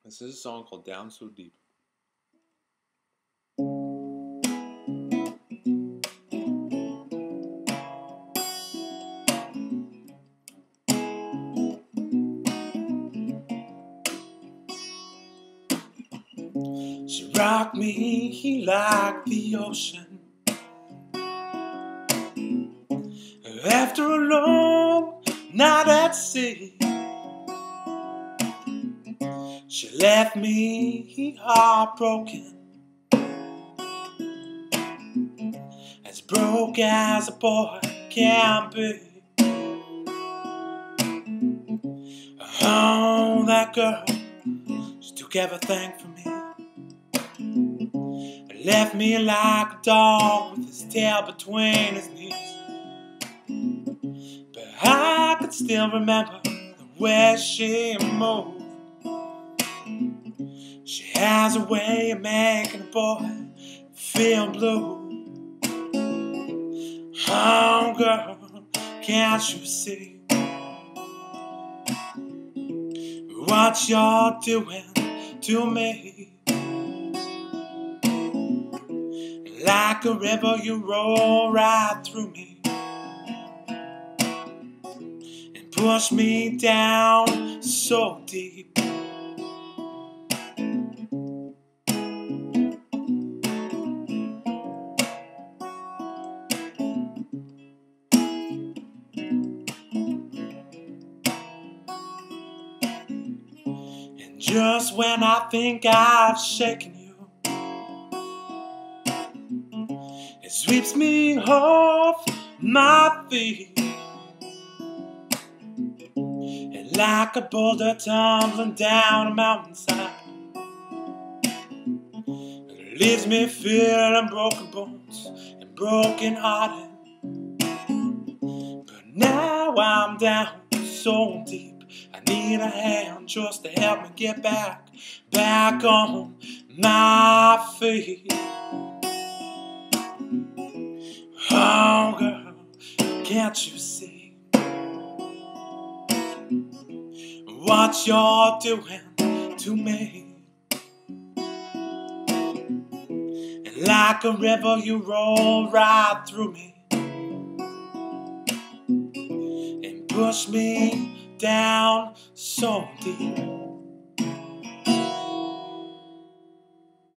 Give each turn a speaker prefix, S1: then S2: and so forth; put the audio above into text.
S1: This is a song called Down So Deep. She rocked me like the ocean. After a long night at sea, she left me heartbroken, as broke as a boy can be. Oh, that girl, she took everything from me. Left me like a dog with his tail between his knees. But I could still remember the way she moved. She has a way of making a boy feel blue. Oh girl, can't you see what you're doing to me? Like a river you roll right through me and push me down so deep. And just when I think I've shaken you, it sweeps me off my feet. And like a boulder tumbling down a mountainside, it leaves me feeling broken bones and broken hearted. But now I'm down so deep, I need a hand just to help me get back on my feet. Oh girl, can't you see what you're doing to me? And like a river you roll right through me and push me down so deep.